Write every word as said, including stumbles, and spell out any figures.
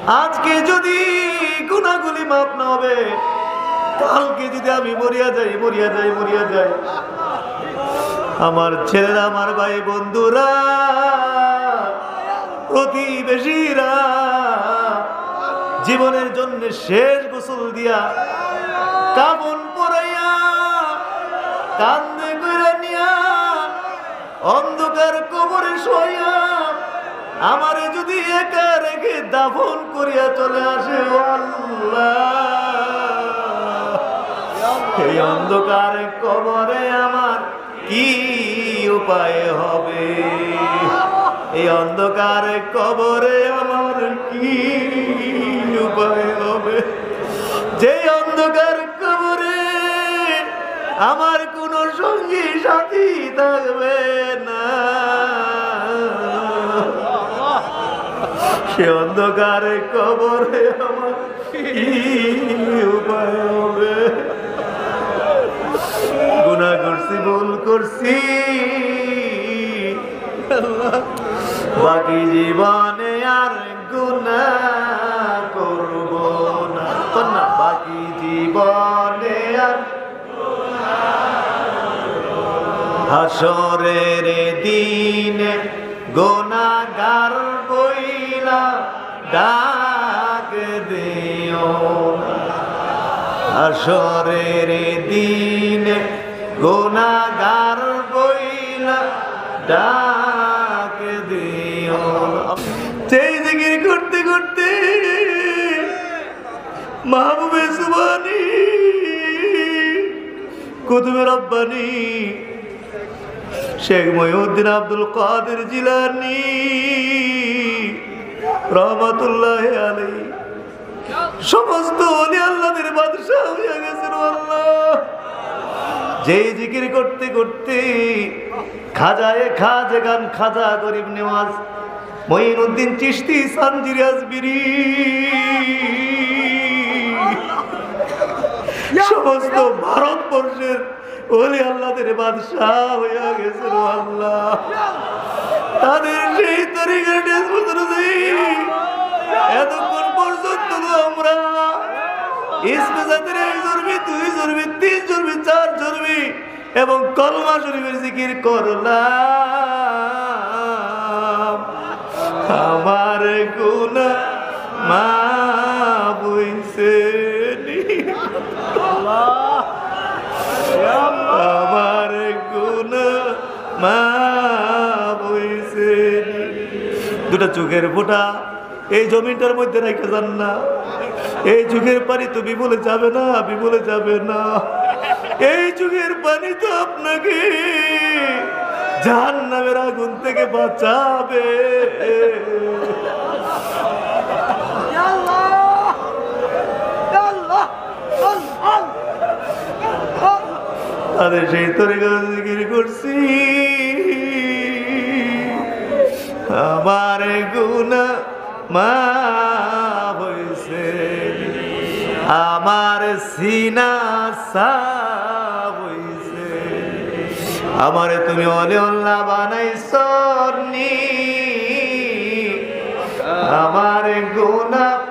আজকে যদি গুনাহগুলি মাফ না হবে, কালকে যদি আমি মরিয়া যাই মরিয়া যাই মরিয়া যাই আমার ছেলেরা, আমার ভাই বন্ধুরা, প্রতিবেশীরা জীবনের জন্য শেষ গোসল দিয়া কাফন পরাইয়া কান্দে কইরা নিয়া অন্ধকার কবরে শোয়া আমারে যদি একা রেখে দাফন করিয়া চলে আসে, আল্লাহ এই অন্ধকার কবরে আমার কি উপায় হবে? এই অন্ধকার কবরে আমার কি উপায় হবে? যে অন্ধকার কবরে আমার কোন সঙ্গী সাথী থাকবে না, সে অন্ধকার কবরে আমার কি উপায় হবে? গুনাহ করছি, ভুল করছি, বাকি জীবনে আর গুনাহ করব না। না, বাকি জীবনে আর হাসরের দিনে গুনাহগার বইলা ডাক দিও না। হাসরের দিনে গুনাহগার বইলা ডাক দিও না। সেই জিকির করতে করতে মাহবুবে সুবহানী, কুতুবে রব্বানী, শেখ মহিউদ্দিন আব্দুল কাদের জিলানী রহমাতুল্লাহি আলাইহি সমস্ত ওলি আল্লাহদের বাদশা হয়ে গেছেন। আল্লাহ যেই জিকির করতে করতে খাজায়ে খাজে গান খাজা গরিব নেওয়াজ মঈনুদ্দিন চিশতি সানজিরি আজমিরি সমস্ত ভারতবর্ষের ওলি আল্লাহদের বাদশা হয়ে গেছেন। আল্লাহ তাদের সেই তরিকার এতক্ষণ পর্যন্ত আমরা ইসমে জাতের এক জরবি, দুই জরবি, তিন জরবি, চার জরবি এবং কলমা শরীফের জিকির করলাম। আমার গুনাহ মাফ হইছে, আমার গুনাহ মাফ হইছে। দুটা চোখের ফোঁটা এই জমিটার মধ্যে রেখে যান না। এই চোখের পানি তো বিমলে যাবে না, বিমলে যাবে না। এই চোখের পানি তো আপনাকে জাহান্নামের আগুন থেকে বাঁচাবে। তাদের সেই তরিকা জিকির করছি। আমার গুনাহ মাফ হইছে, আমার সিনা সাফ হইছে, আমারে তুমি ওলিউল্লাহ বানাইছো নি, আমার গুনাহ